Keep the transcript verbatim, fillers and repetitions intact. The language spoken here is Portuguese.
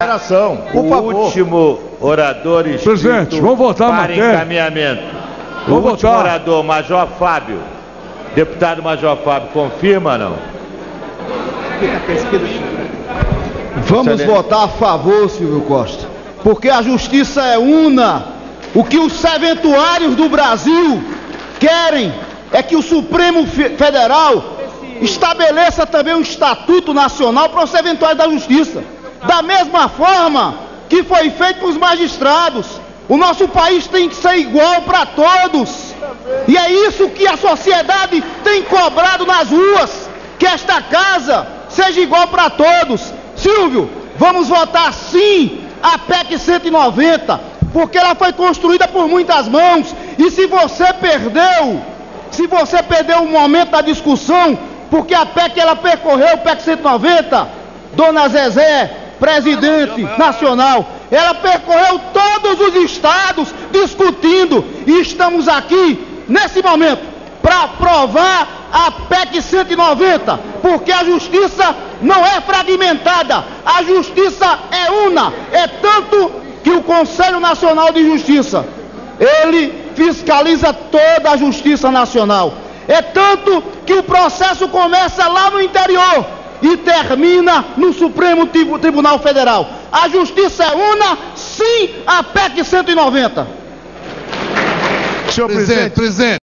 consideração, por o favor. último orador inscrito Presidente, vamos votar a para matéria. encaminhamento. O Vamos último votar. orador, Major Fábio. Deputado Major Fábio, confirma ou não? Vamos Excelente. votar a favor, Silvio Costa, porque a justiça é una. O que os serventuários do Brasil querem é que o Supremo Federal estabeleça também um estatuto nacional para os serventuários da justiça, da mesma forma que foi feito para os magistrados. O nosso país tem que ser igual para todos, e é isso que a sociedade tem cobrado nas ruas, que esta casa seja igual para todos. Silvio, vamos votar sim a P E C cento e noventa, porque ela foi construída por muitas mãos, e se você perdeu, se você perdeu o momento da discussão, porque a P E C ela percorreu, o P E C cento e noventa, dona Zezé, presidente nacional, ela percorreu todos os estados discutindo, e estamos aqui, nesse momento, para aprovar a P E C cento e noventa, porque a justiça não é fragmentada, a justiça é una, é tanto que o Conselho Nacional de Justiça, ele fiscaliza toda a justiça nacional, é tanto que o processo começa lá no interior e termina no Supremo Tribunal Federal. A justiça é una, sim, a P E C cento e noventa. Senhor presidente, presidente.